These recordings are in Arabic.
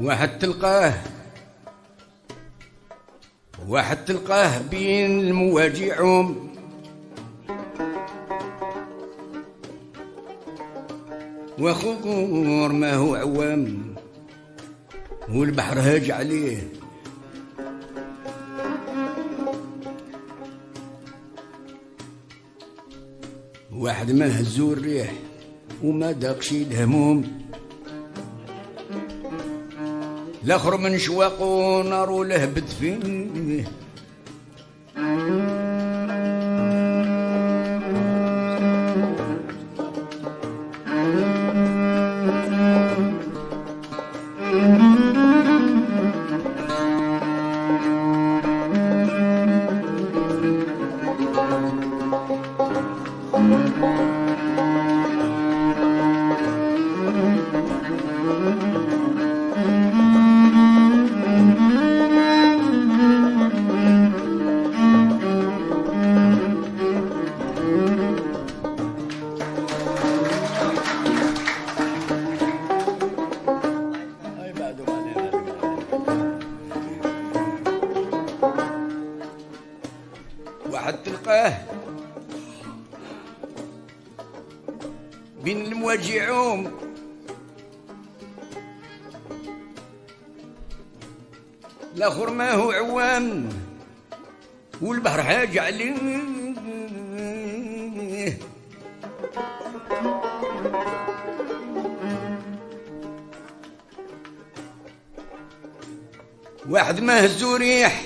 واحد تلقاه بين المواجعهم وخور ما هو عوام والبحر هاج عليه. واحد ما هزو الريح وما داقش الهموم، الاخر من شواقو نارو لهبت فيه. واحد تلقاه بين المواجعوم الاخر ما هو عوام والبحر حاج عليه. واحد ما هزو ريح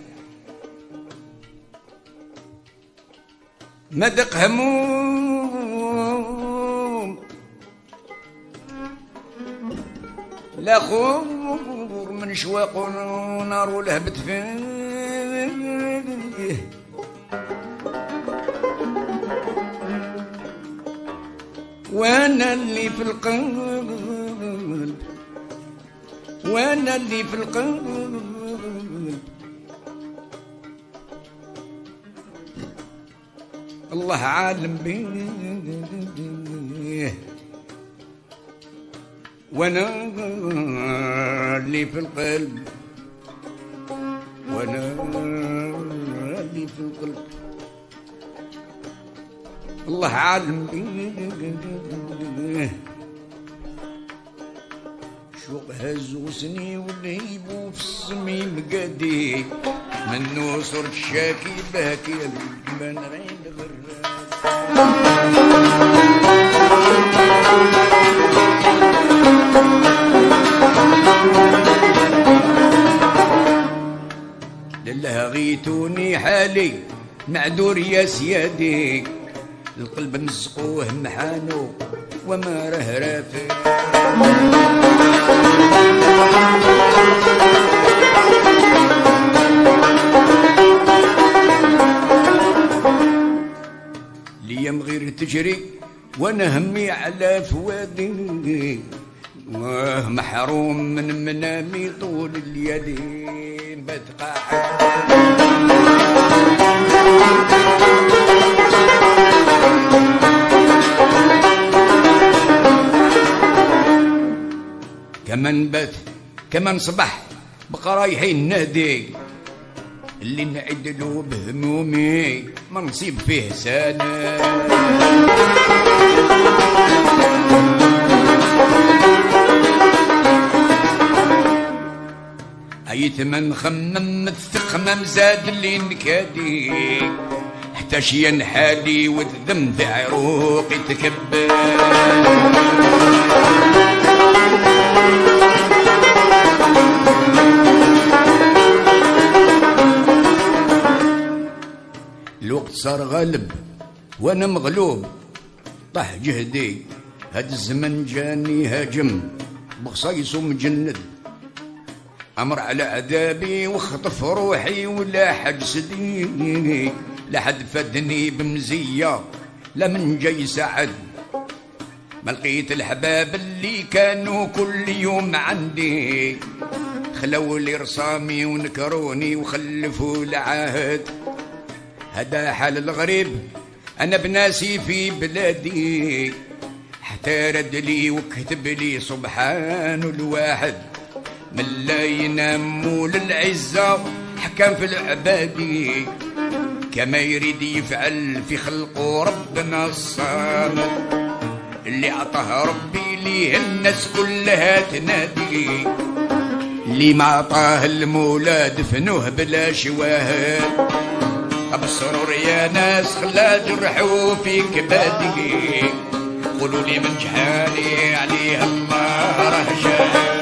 ما دق هموم، لا خور من شواق ونار ولهبت فيه. وانا اللي في القلب، وانا اللي في القلب الله عالم بيه. وانا اللي في القلب، وانا اللي في القلب الله عالم بيه. شوق هزو سني ولهيبو في الصميم قدي منو صرت شاكي باكي من غير لله غيتوني حالي معذور يا سيادي، القلب مسقوه محانو وما راه رافي. ليام غير تجري وانا همي على فوادي، محروم من منامي طول اليدين بتقاعد. كمان بات كمان صبح بقرايحين نادي اللي نعدلو بهمومي ما نصيب فيه سنة. عيت من خمم الثقمم زاد اللي نكادي حتى شي حالي والذم في عروقي تكبر. الوقت صار غالب وانا مغلوب طاح جهدي، هاد الزمن جاني هاجم بخصيص ومجند، امر على عذابي وخطف روحي ولا حد سدي، لا حد فدني بمزيه لا من جاي سعد، ما لقيت الحباب اللي كانوا كل يوم عندي، خلوا لي رصامي ونكروني وخلفوا العهد. هذا حال الغريب انا بناسي في بلادي، حتى رد لي وكتب لي سبحان الواحد من لا ينام للعزة حكم في العبادي كما يريد يفعل في خلقه ربنا الصامد اللي عطاه ربي ليه الناس كلها تنادي اللي ما عطاه المولى دفنوه بلا شواهد أبصروا يا ناس خلا جرحوا في كبادي قولوا لي من جحالي عليه الله راه شاهد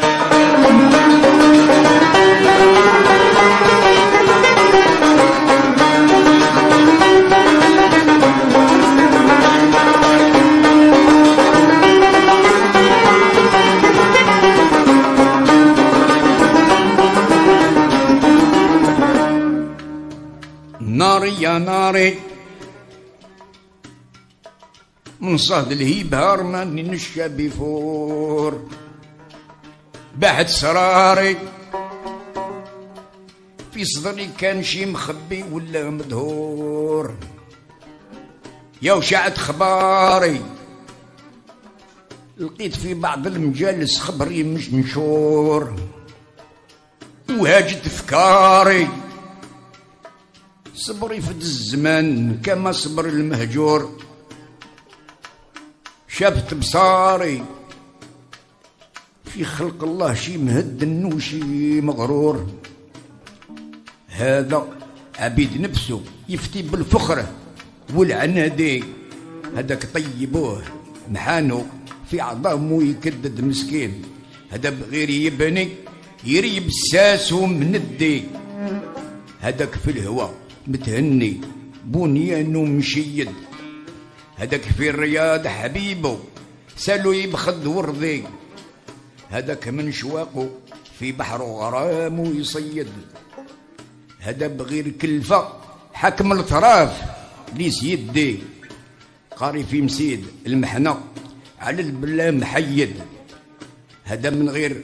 ناري يا ناري من صهد الهيب رماني نشا بفور بعد سراري في صدري كان شي مخبي ولا مدهور يا وشعت خباري لقيت في بعض المجالس خبري مش منشور وهاجت افكاري صبري فد الزمان كما صبر المهجور شافت بصاري في خلق الله شي مهدن وشي مغرور هذا عبيد نفسه يفتي بالفخرة والعنادي هذاك طيبوه محانو في عظامو يكدد مسكين هذا بغير يبني يريب ساسو من الدي هذاك في الهواء متهني بنيانو مشيد هذاك في الرياض حبيبه سالو يبخد ورضي هذاك من شواقه في بحر غرام يصيد هذا بغير كلفة حكم الطراف ليس يدي قاري في مسيد المحنة على البلا محيد هذا من غير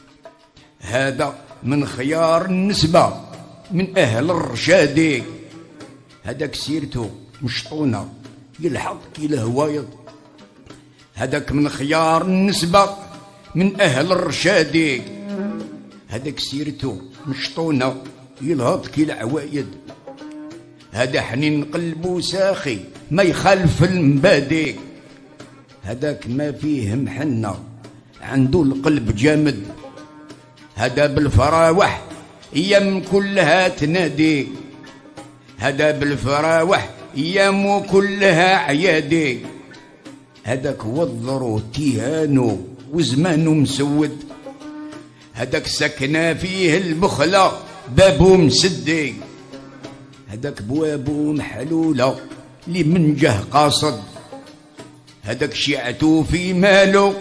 هذا من خيار النسبة من أهل الرشادي هذاك سيرته مشطونة يلحق كي الهوايض هذاك من خيار النسبة من أهل الرشادي هذاك سيرته مشطونة يلهط كي العوايد هذا حنين قلبه ساخي ما يخالف المبادئ هذاك ما فيه محنة عنده القلب جامد هذا بالفراوح ايام كلها تنادي هذا بالفراوح ايام كلها عيادي هذاك وضرو تيهانو وزمانو مسود هذاك سكنة فيه البخلة بابو مسدي هذاك بوابو محلولة اللي من جه قاصد هذاك شيعته في مالو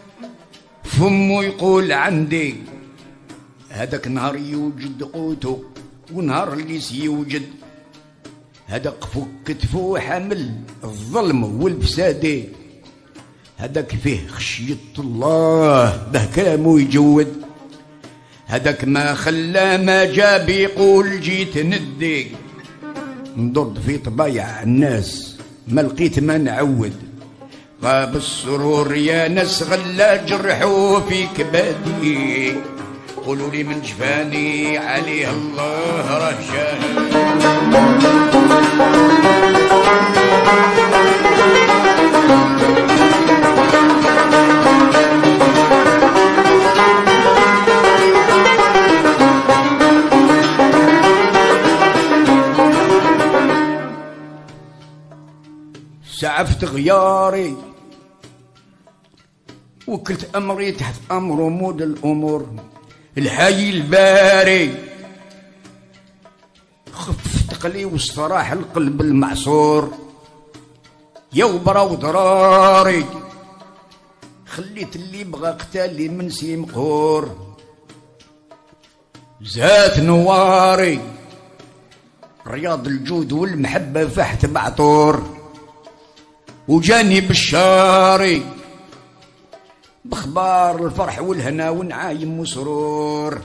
فمو يقول عندي هذاك نهار يوجد قوتو ونهار اللي سيوجد هذاك فوق كتفو حامل الظلم والفسادي هذاك فيه خشية الله به كلامو يجود هذاك ما خلى ما جاب يقول جيت ندي نضد في طبايع الناس ما لقيت ما نعود غاب السرور يا ناس غلا جرحوا في كبادي قولوا لي من جفاني عليه الله راه شاهد سعفت غياري وكلت أمري تحت أمر مود الأمور الحي الباري خفت قلي واستراح القلب المعصور يوبرا وضراري خليت اللي بغى قتالي من سي مقهور زات نواري رياض الجود والمحبة فحت بعطور وجاني بالشاري بخبار الفرح والهنا ونعايم وسرور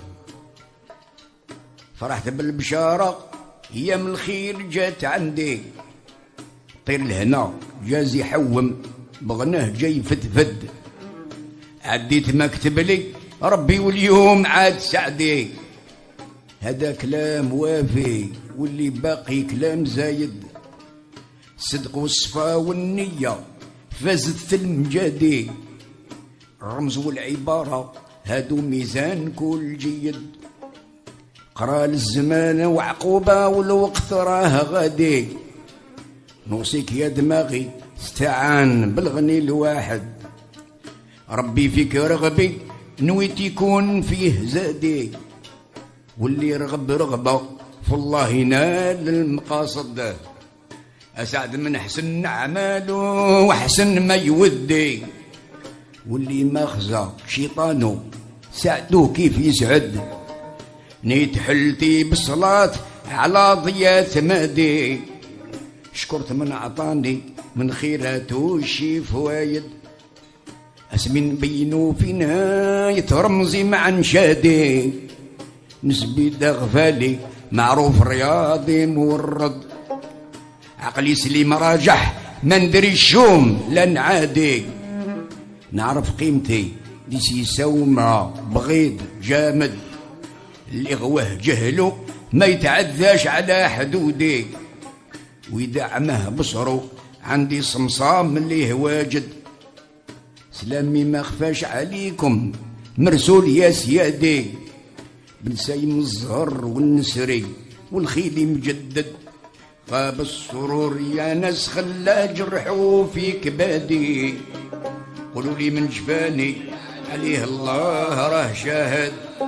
فرحت بالبشارة ايام الخير جات عندي طير الهنا جاز يحوم بغناه جاي فتفد عديت ما كتب لي ربي واليوم عاد سعدي. هذا كلام وافي واللي باقي كلام زايد. الصدق والصفا والنية فازت المجادي. الرمز والعبارة هادو ميزان كل جيد. قرا للزمان وعقوبة والوقت راه غادي. نوصيك يا دماغي استعان بالغني الواحد. ربي فيك رغبي نويت يكون فيه زادي. واللي رغب رغبة في الله ينال المقاصد. أسعد من حسن أعماله وحسن ما يودي. واللي ما خزى شيطانه سعدوه كيف يسعد. نيت حلتي بالصلاة على ضياء مادي. شكرت من عطاني من خيراته شي فوايد. اسمين بينو في نهاية رمزي مع نشادي. نسبي دغفالي معروف رياضي مورد. عقلي سليم راجح ما ندري الشوم لا نعادي. نعرف قيمتي ديسي سومة بغيض جامد. اللي غواه جهله ما يتعداش على حدودي. وإذا عمه بصره عندي صمصام اللي واجد. سلامي ما خفاش عليكم مرسول يا سيادي. بنسايم الزهر والنسري والخيل مجدد. غاب السرور يا ناس خلا جرحوا في كبادي. قولوا لي من جفاني عليه الله راه شاهد.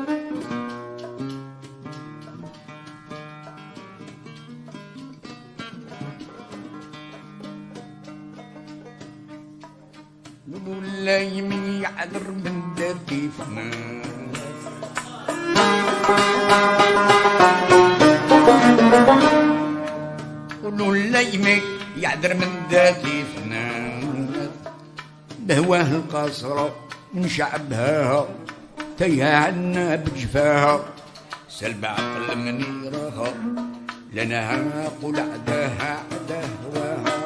والله من يعذر من درتي فنان. قولوا الليمي يعذر من ذاتي فنان. بهواه القصرة من شعبها تيها عنا بجفاها. سلب عقل من يراها لنا قول عداها عدا هواها.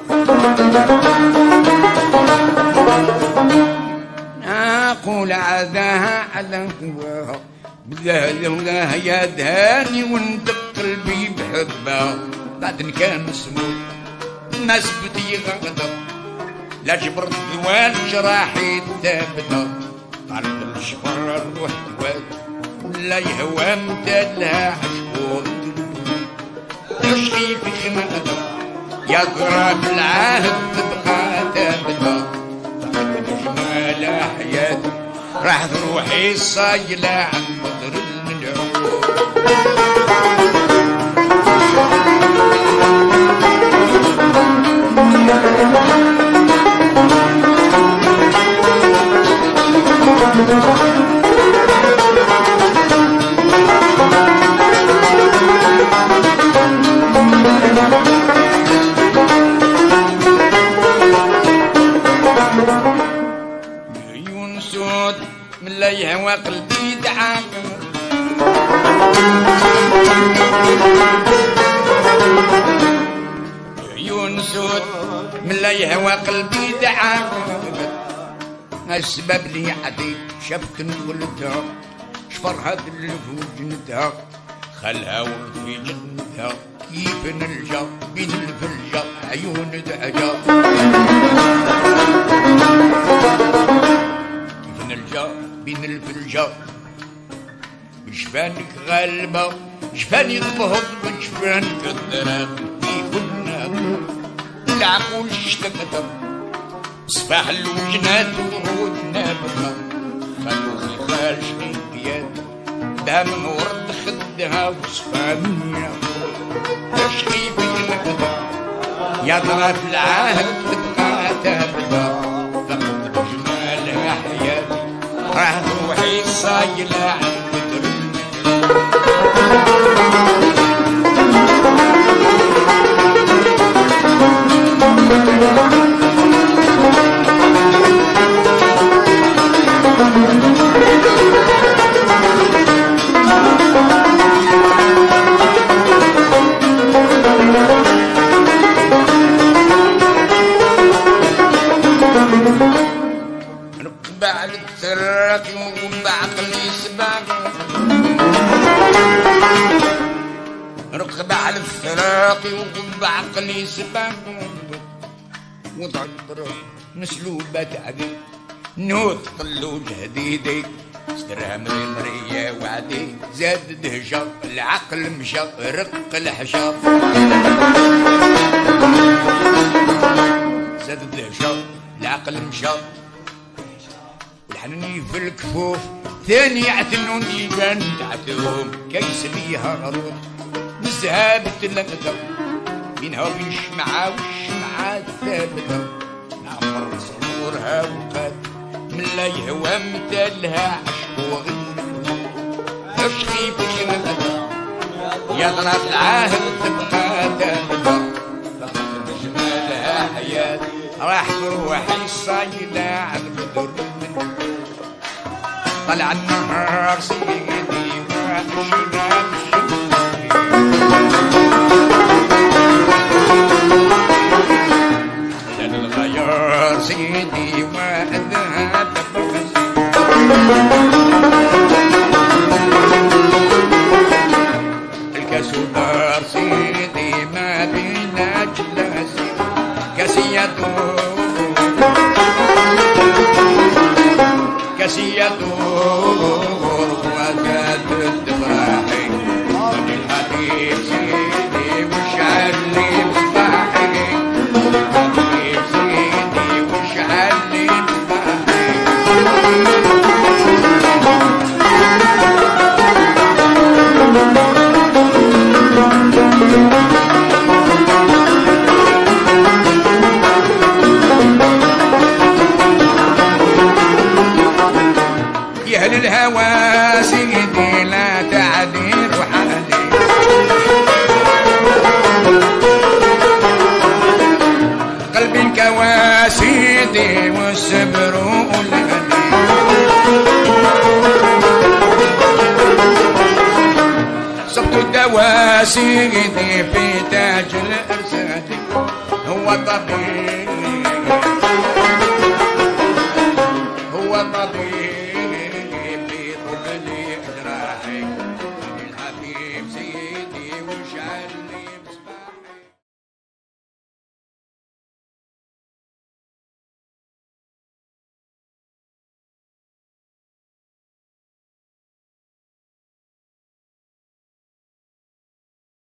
نقول عداها على هواها. بذال الله يا دهاني وندق قلبي بحبها. بعد كان مسموم ما سبتي غغضب. لا جبرت ذوال جراحي ثابته. طالب الشفر الروح دواد ولا يهوى مدلها عشقو. عشقي في خمادة يا قراب العهد تبقى ثابته. طالب جمال حياتي راح روحي صايلة عن بدر الملعون. عيون سود من لا يهوى قلبي دعاك. عيون سود من لا يهوى قلبي دعاك. السبب لي عدي شفت نقلتها. شفرها اللي في جنتها خلها في جنتها. كيف نلجا بين الفلجة عيون دعجا. كيف نلجا بين الفلجة. جفانك غالبة جفاني تبهض بجفانك الدرام. كيف النار العقول اشتكتها. صباح الوجنات ورودنا بها. خلو خاشني بيد دام ورد خدها وصفانيا. عشقي بجنتها يا ضرات العهد تبقى ثابتة. فقد بجمالها حياتي راح روحي صايلة عن بدر بعد التراكي وبعقلي سباق ركب على الثراقي وبعقلي سباق وضعبر مسلوبة تعدي نوث قلو جديدي استرهم المرية وعدي زاد دهشة العقل مشى رق الحشا زاد دهشة العقل مشى الحنني في الكفوف ثاني عتنون يبان تعتهم كيس بيها غروب مزهابة اللقطة بينها وبين الشمعة والشمعة الثابتة نعمر صدورها وقات من لا يهوى متالها عشق وغنى عش خيفك نبدا يا طرف العاهد تبقى ثابتة فقد بجمالها حياة راح تروحي الصايدة على البدر طلع النهار سيدي وحشنا زاد الغيار سيدي وأذهب الكاس ودار سيدي ما بينا جلاسي كاسية دور وزاد الدفراحي من الحبيب سيدي وش علي مصباحي الحبيب سيدي وش علي مصباحي يا أهل الهوى سيدي لا تعديل وحالي قلبي انكوى سيدي والصبر والهدي صبت الدواء سيدي في تاج الأرسال هو طبيب